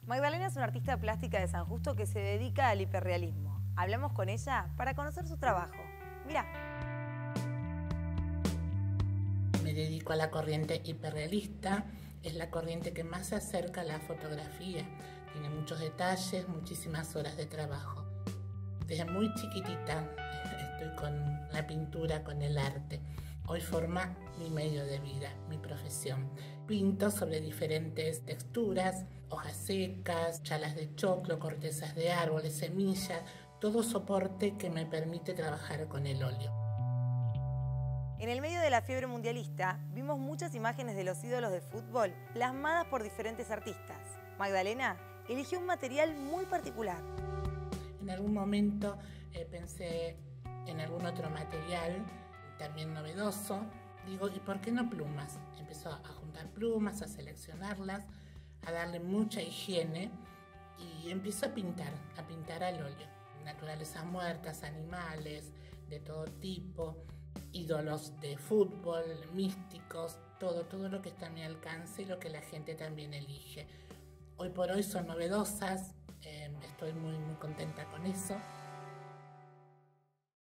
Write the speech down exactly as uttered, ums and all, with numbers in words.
Magdalena es una artista plástica de San Justo que se dedica al hiperrealismo. Hablamos con ella para conocer su trabajo. Mirá. Me dedico a la corriente hiperrealista. Es la corriente que más se acerca a la fotografía. Tiene muchos detalles, muchísimas horas de trabajo. Desde muy chiquitita estoy con la pintura, con el arte. Hoy forma mi medio de vida, mi profesión. Pinto sobre diferentes texturas, hojas secas, chalas de choclo, cortezas de árboles, semillas, todo soporte que me permite trabajar con el óleo. En el medio de la fiebre mundialista, vimos muchas imágenes de los ídolos de fútbol plasmadas por diferentes artistas. Magdalena eligió un material muy particular. En algún momento eh, pensé en algún otro material, también novedoso. Digo, ¿y por qué no plumas? Empezó a juntar plumas, a seleccionarlas, a darle mucha higiene y empiezo a pintar, a pintar al óleo. Naturalezas muertas, animales de todo tipo, ídolos de fútbol, místicos, todo, todo lo que está a mi alcance y lo que la gente también elige. Hoy por hoy son novedosas, eh, estoy muy, muy contenta con eso.